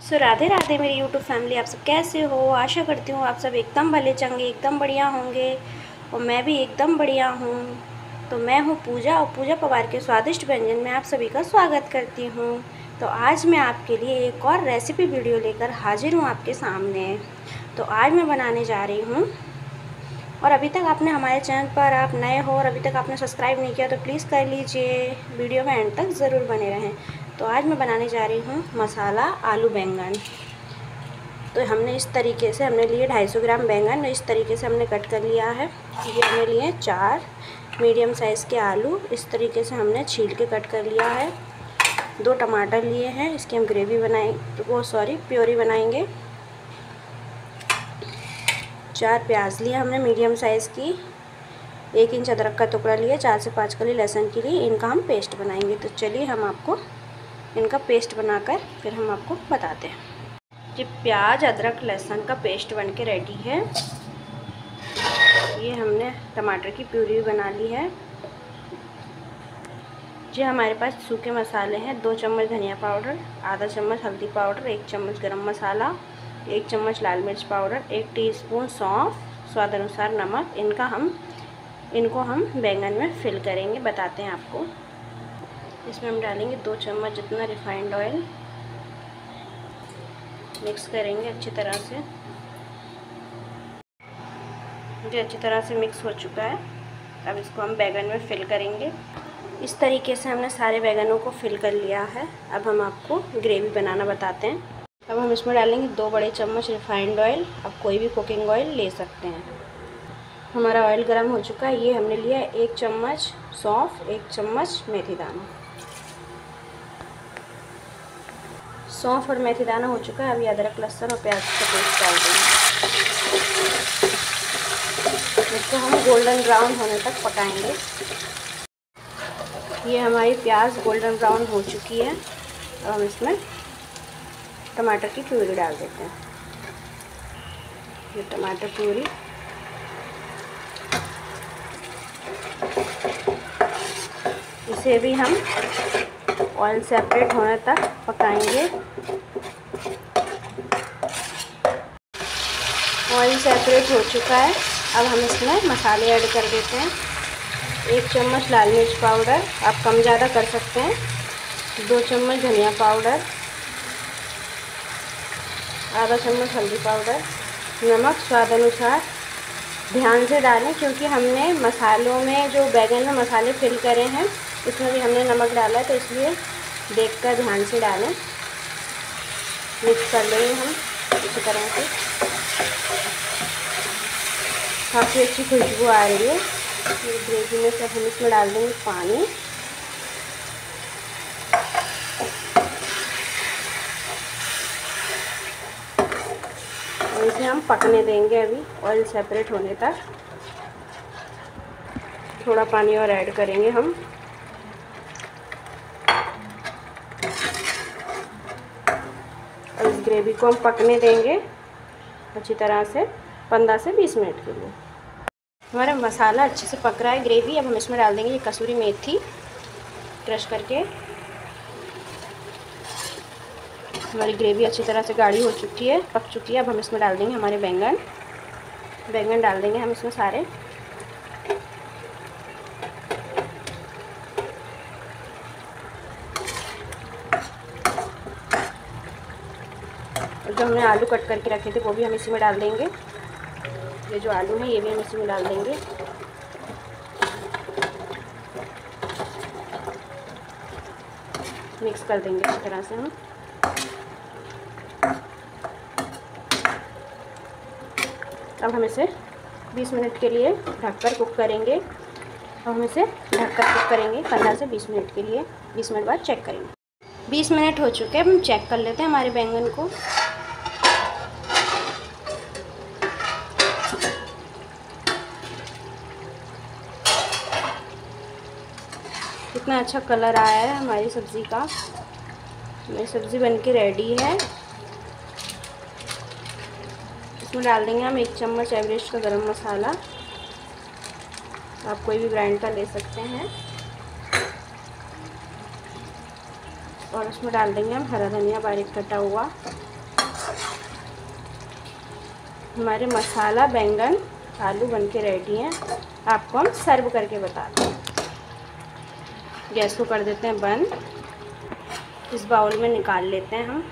राधे राधे मेरी YouTube family, आप सब कैसे हो। आशा करती हूँ आप सब एकदम भले चंगे एकदम बढ़िया होंगे और मैं भी एकदम बढ़िया हूँ। तो मैं हूँ पूजा और पूजा पवार के स्वादिष्ट व्यंजन में आप सभी का स्वागत करती हूँ। तो आज मैं आपके लिए एक और रेसिपी वीडियो लेकर हाजिर हूँ आपके सामने। तो आज मैं बनाने जा रही हूँ, और अभी तक आपने हमारे चैनल पर आप नए हो और अभी तक आपने सब्सक्राइब नहीं किया तो प्लीज़ कर लीजिए, वीडियो में एंड तक ज़रूर बने रहें। तो आज मैं बनाने जा रही हूँ मसाला आलू बैंगन। तो हमने इस तरीके से हमने लिए 250 ग्राम बैंगन, इस तरीके से हमने कट कर लिया है। ये हमने लिए 4 मीडियम साइज़ के आलू, इस तरीके से हमने छील के कट कर लिया है। 2 टमाटर लिए हैं, इसकी हम ग्रेवी प्योरी बनाएंगे। 4 प्याज लिए हमने मीडियम साइज़ की, 1 इंच अदरक का टुकड़ा लिया, 4 से 5 कली लहसुन की लिए, इनका हम पेस्ट बनाएंगे। तो चलिए हम आपको इनका पेस्ट बनाकर फिर हम आपको बताते हैं। ये प्याज अदरक लहसुन का पेस्ट बन के रेडी है। ये हमने टमाटर की प्यूरी बना ली है। ये हमारे पास सूखे मसाले हैं, 2 चम्मच धनिया पाउडर, आधा चम्मच हल्दी पाउडर, 1 चम्मच गरम मसाला, 1 चम्मच लाल मिर्च पाउडर, 1 टीस्पून सौंफ, स्वाद अनुसार नमक। इनको हम बैंगन में फिल करेंगे, बताते हैं आपको। इसमें हम डालेंगे 2 चम्मच जितना रिफाइंड ऑयल, मिक्स करेंगे अच्छी तरह से। जो अच्छी तरह से मिक्स हो चुका है, अब इसको हम बैंगन में फिल करेंगे। इस तरीके से हमने सारे बैंगनों को फिल कर लिया है। अब हम आपको ग्रेवी बनाना बताते हैं। अब हम इसमें डालेंगे 2 बड़े चम्मच रिफाइंड ऑयल, आप कोई भी कुकिंग ऑयल ले सकते हैं। हमारा ऑयल गर्म हो चुका है। ये हमने लिया 1 चम्मच सौंफ, 1 चम्मच मेथी दाना। सौंफ और मेथी दाना हो चुका है। अभी अदरक लहसुन और प्याज का पेस्ट डाल देंगे। इसको हम गोल्डन ब्राउन होने तक पकाएंगे। ये हमारी प्याज गोल्डन ब्राउन हो चुकी है। अब हम इसमें टमाटर की प्यूरी डाल देते हैं। ये टमाटर प्यूरी इसे भी हम ऑयल सेपरेट होने तक पकाएंगे। ऑयल सेपरेट हो चुका है। अब हम इसमें मसाले ऐड कर देते हैं। 1 चम्मच लाल मिर्च पाउडर, आप कम ज़्यादा कर सकते हैं, 2 चम्मच धनिया पाउडर, आधा चम्मच हल्दी पाउडर, नमक स्वाद अनुसार। ध्यान से डालें क्योंकि हमने मसालों में जो बैंगन में मसाले फिल करे हैं इसमें भी हमने नमक डाला है, तो इसलिए देखकर ध्यान से डालें। मिक्स कर लेंगे हम इसी तरह से। काफ़ी अच्छी खुशबू आ रही है ग्रेवी में। सब हम इसमें डाल देंगे पानी। और इसे हम पकने देंगे अभी ऑयल सेपरेट होने तक। थोड़ा पानी और ऐड करेंगे हम। और इस ग्रेवी को हम पकने देंगे अच्छी तरह से 15 से 20 मिनट के लिए। हमारा मसाला अच्छे से पक रहा है, ग्रेवी। अब हम इसमें डाल देंगे ये कसूरी मेथी क्रश करके। हमारी ग्रेवी अच्छी तरह से गाढ़ी हो चुकी है, पक चुकी है। अब हम इसमें डाल देंगे हमारे बैंगन डाल देंगे हम इसमें सारे। और जो हमने आलू कट करके रखे थे वो भी हम इसी में डाल देंगे। ये जो आलू है ये भी हम इसी में डाल देंगे। मिक्स कर देंगे इस तरह से हम। अब हम इसे 20 मिनट के लिए ढककर कुक करेंगे। अब हम इसे ढककर कुक करेंगे 15 से 20 मिनट के लिए। 20 मिनट बाद चेक करेंगे। 20 मिनट हो चुके हैं, हम चेक कर लेते हैं हमारे बैंगन को। कितना अच्छा कलर आया है हमारी सब्ज़ी का। हमारी सब्ज़ी बनके रेडी है। इसमें डाल देंगे हम 1 चम्मच एवरेस्ट का गरम मसाला, आप कोई भी ब्रांड का ले सकते हैं। और उसमें डाल देंगे हम हरा धनिया बारीक कटा हुआ। हमारे मसाला बैंगन आलू बनके रेडी हैं। आपको हम सर्व करके बताते हैं। गैस को कर देते हैं बंद। इस बाउल में निकाल लेते हैं हम।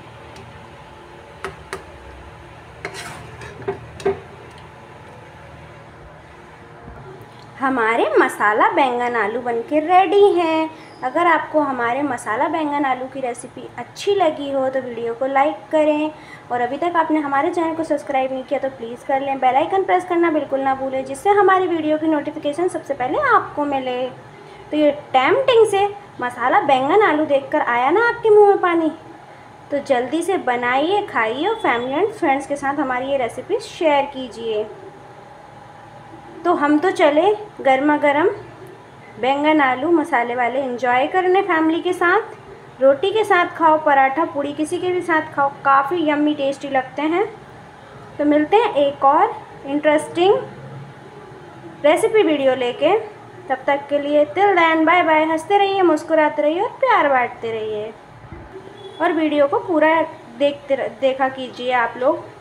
हमारे मसाला बैंगन आलू बनके रेडी हैं। अगर आपको हमारे मसाला बैंगन आलू की रेसिपी अच्छी लगी हो तो वीडियो को लाइक करें, और अभी तक आपने हमारे चैनल को सब्सक्राइब नहीं किया तो प्लीज़ कर लें। बेल आइकन प्रेस करना बिल्कुल ना भूलें, जिससे हमारी वीडियो की नोटिफिकेशन सबसे पहले आपको मिले। तो ये टेम्पटिंग से मसाला बैंगन आलू देखकर आया ना आपके मुँह में पानी? तो जल्दी से बनाइए, खाइए और फैमिली एंड फ्रेंड्स के साथ हमारी ये रेसिपी शेयर कीजिए। तो हम तो चले गर्मा गर्म बैंगन आलू मसाले वाले एंजॉय करने फैमिली के साथ। रोटी के साथ खाओ, पराठा पूड़ी किसी के भी साथ खाओ, काफ़ी यम्मी टेस्टी लगते हैं। तो मिलते हैं एक और इंटरेस्टिंग रेसिपी वीडियो लेके। तब तक के लिए टिल देन बाय बाय। हंसते रहिए, मुस्कुराते रहिए और प्यार बांटते रहिए। और वीडियो को पूरा देखा कीजिए आप लोग।